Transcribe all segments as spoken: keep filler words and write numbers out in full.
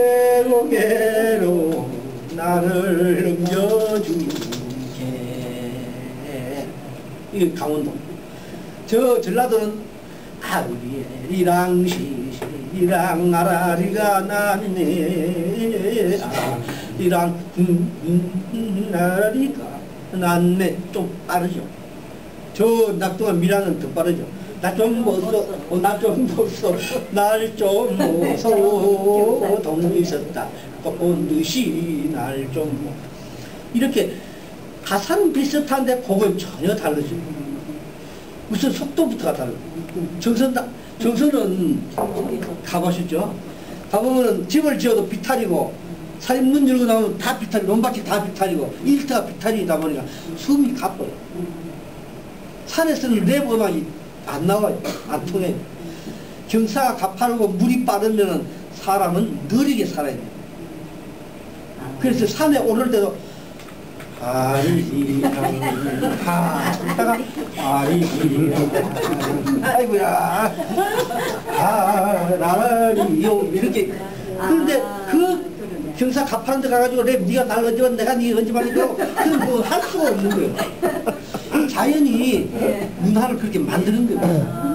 내 고개로 나를 넘겨주게. 이게 강원도. 저 전라도는 아리랑 시시랑 아라리가 났네. 아리랑 아라리가 났네. 좀 빠르죠. 저 낙동과 밀양은 더 빠르죠. 나 좀 벗어, 어, 나 좀 벗어, 날 좀 벗어, 동무 있었다. 꽃듯이 날 좀. 이렇게 가사는 비슷한데 곡은 전혀 다르죠. 무슨 속도부터가 다르고. 정선, 정선은 가보셨죠? 가보면은 집을 지어도 비탈이고, 사진 문 열고 나오면 다 비탈이, 논밭이 다 비탈이고, 일터가 비탈이다 보니까 숨이 가빠요. 산에서는 랩 음악이 안 나와요. 안 통해요. 경사가 가파르고 물이 빠르면은 사람은 느리게 살아야 돼요. 그래서 산에 오를 때도 아리랑 하다가 아리랑 아이고야 아라리요 이렇게. 그런데 그 경사 가파른 데 가가지고 랩 네가 날 얹으면 내가 네 얹으면 이거 그건 뭐 할 수가 없는 거예요. 자연이 문화를 그렇게 만드는 거예요.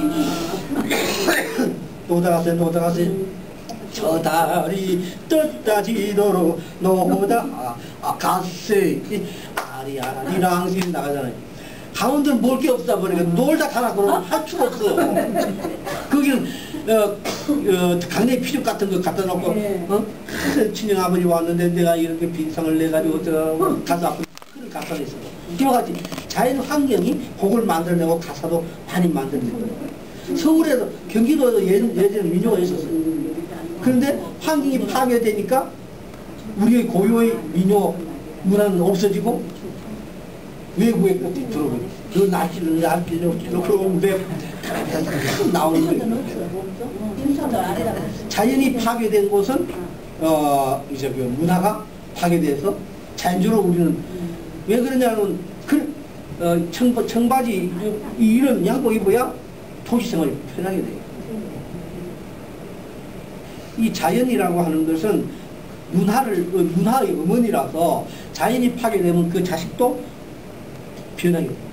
노다가세 노다가세 저 달이 떴다 지도로 노다 아 가세 아리아리랑 지금 나가잖아요. 강원도는 먹을 게 없다 보니까 놀다 가라 그러면 할 수가 없어. 거기는 어, 어, 강내 피죽 같은 거 갖다 놓고 어? 친형 아버지 왔는데 내가 이렇게 빈상을 내가지고 저 가서 아픈 그걸 갖다 냈어. 이와 같이 자연 환경이 곡을 만들어내고 가사도 많이 만들어내고. 서울에도 경기도에도 예, 예전에 민요가 있었어요. 그런데 환경이 파괴되니까 우리의 고유의 민요 문화는 없어지고 외국의 것들이 들어오고 그 날씨를 날씨를 그러고 왜 나오는 거예요. 자연이 파괴된 곳은 어 이제 그 문화가 파괴돼서 자연적으로 우리는 왜 그러냐면 그 어, 청, 청바지 이런 양복 입어야 도시생활이 편하게 돼요. 이 자연이라고 하는 것은 문화를 문화의 어머니라서 자연이 파괴되면 그 자식도 변하게 돼요.